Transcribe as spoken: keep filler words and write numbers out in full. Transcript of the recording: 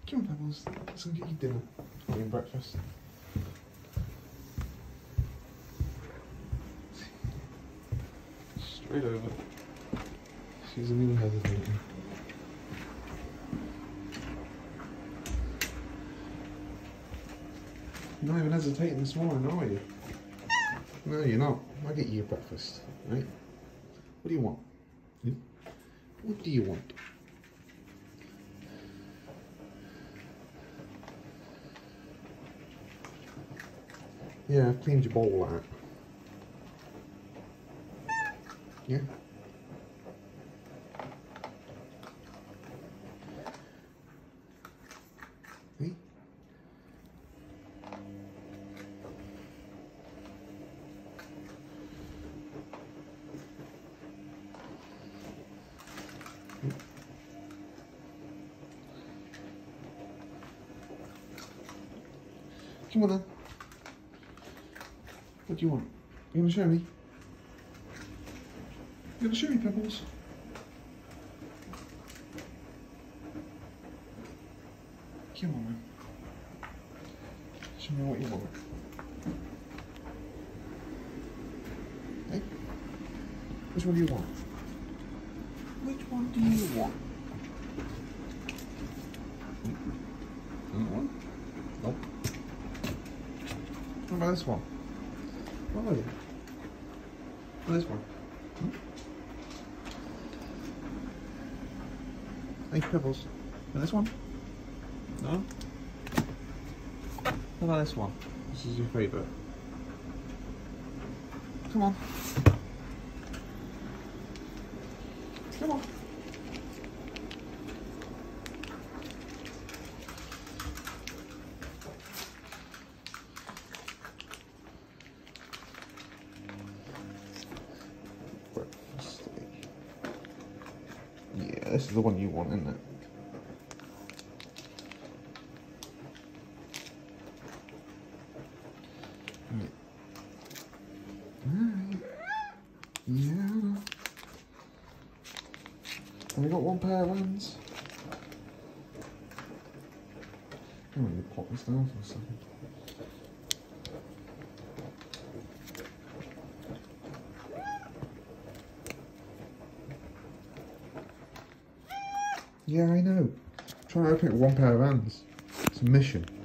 Come on, Pebbles. Let's go get you dinner. Or your breakfast. Straight over. She isn't even hesitating. You're not even hesitating this morning, are you? No, you're not. I'll get you your breakfast, right? What do you want? Hmm? What do you want? Yeah, I've cleaned your bowl out. Yeah? See? Come on then. What do you want? You want to show me? You want to show me, Pebbles? Come on, man. Show me what you want. Hey? Which one do you want? Which one do you want? That one? Nope. What about this one? What about it? What about this one? Hmm? Hey, Pebbles. And this one? No? What about this one? This is your favourite. Come on. Come on. Breakfast. Yeah, this is the one you want, isn't it? Right. Alright. Yeah. Have we got one pair of hands? I'm going to pop this down for a second. Yeah, I know. I'm trying to open it with one pair of hands. It's a mission.